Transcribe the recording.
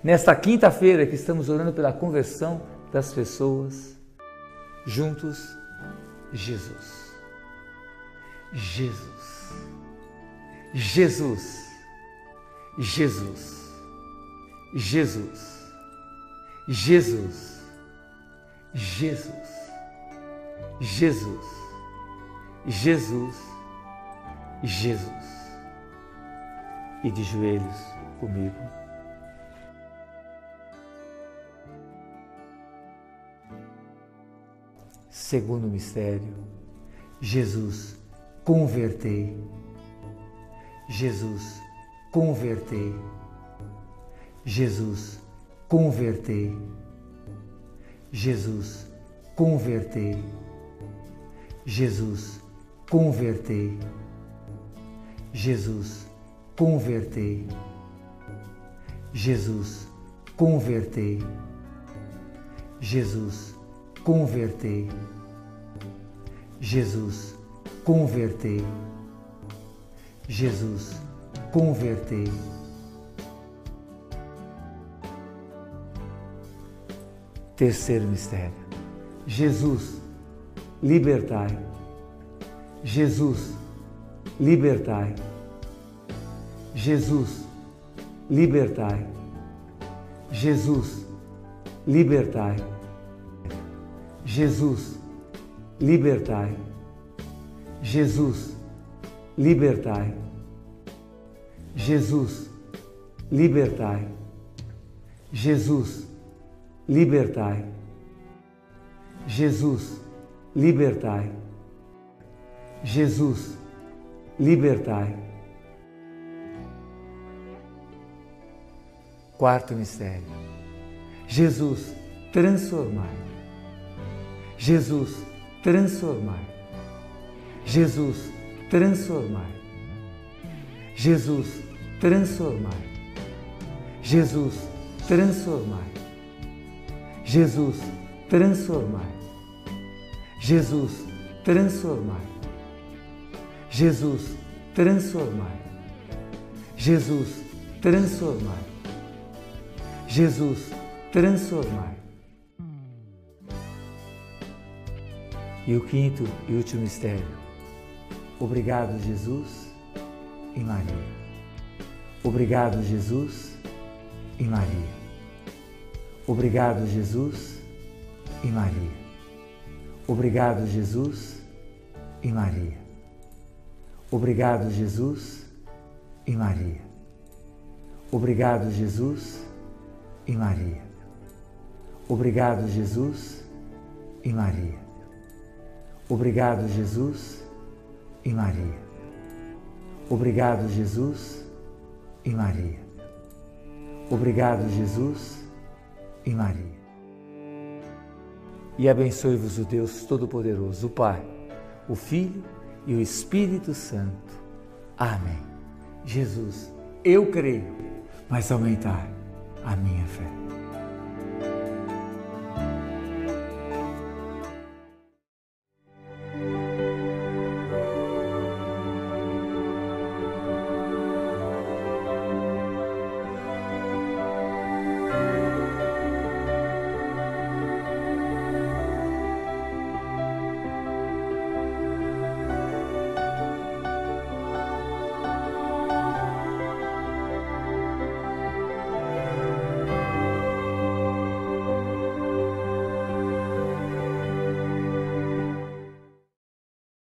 nesta quinta-feira que estamos orando pela conversão das pessoas, juntos, Jesus. Jesus. Jesus. Jesus. Jesus. Jesus. Jesus. Jesus. Jesus. Jesus. E de joelhos comigo. Segundo mistério, Jesus, convertei. Jesus, convertei. Jesus, convertei. Jesus, convertei. Jesus, convertei. Jesus, convertei. Jesus, convertei. Jesus, convertei. Jesus, convertei. Jesus, convertei. Terceiro mistério. Jesus, libertai. Jesus, libertai. Jesus, libertai. Jesus, libertai. Jesus, libertai. Jesus, libertai. Jesus, libertai. Jesus, libertai. Jesus, libertai. Jesus, libertai. Quarto mistério. Jesus, transformai. Jesus, transformai. Jesus, transformai. Jesus, transformai. Jesus, transformai. Jesus, transformai. Jesus, transformai. Jesus, transformai. Jesus, transformai. Jesus, transformai. E o quinto e último mistério. Obrigado, Jesus e Maria. Obrigado, Jesus e Maria. Obrigado, Jesus e Maria. Obrigado, Jesus e Maria. Obrigado, Jesus e Maria. Obrigado, Jesus e Maria. Obrigado, Jesus e Maria. Obrigado, Jesus e Maria. Obrigado, Jesus e Maria. Obrigado, Jesus e Maria. E abençoe-vos o Deus Todo-Poderoso, o Pai, o Filho e o Espírito Santo. Amém. Jesus, eu creio, mas aumentai a minha fé.